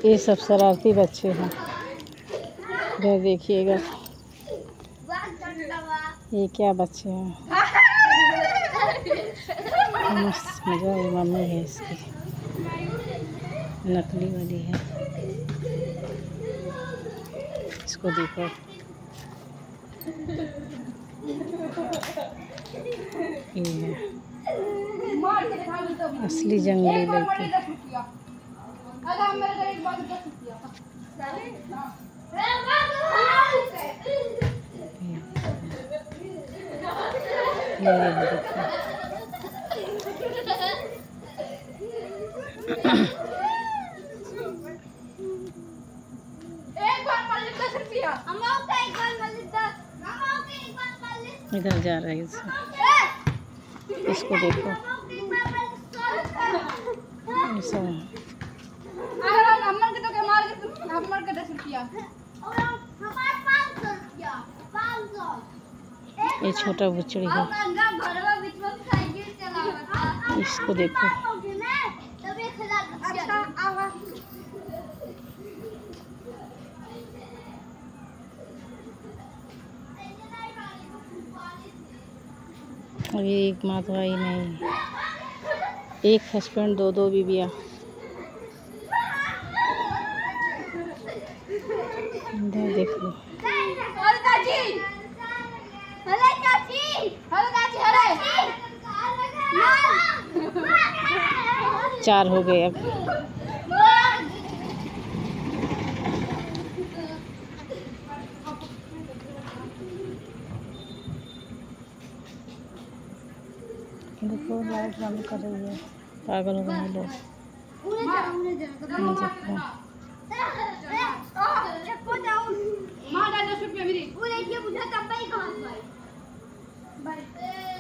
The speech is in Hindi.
ये सब शरारती बच्चे हैं। इधर देखिएगा, ये क्या बच्चे हैं। मस्त मजा। ये मम्मी है इसकी, नकली वाली है। इसको देखो, ये है असली जंगली लड़की। इधर जा रहा है इसको देखो, ऐसा ये छोटा बुचड़ी है, इसको देखो। और ये एक माँ तो आई नहीं, एक हस्बैंड दो बीवियाँ। देख लो, 4 हो गए अब। देखो लाइट बंद कर रही है, पागल हो गए लोग। माँ